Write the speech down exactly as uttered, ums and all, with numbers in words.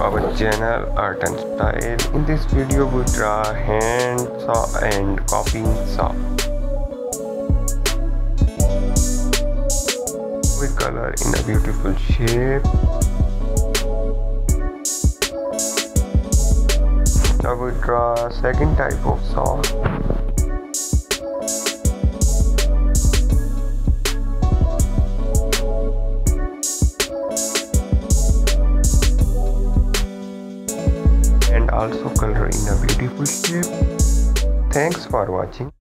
our channel Art and Style. In this video we draw hand saw and copying saw. We color in a beautiful shape. Now we draw second type of saw. And also color in a beautiful shape. Thanks for watching.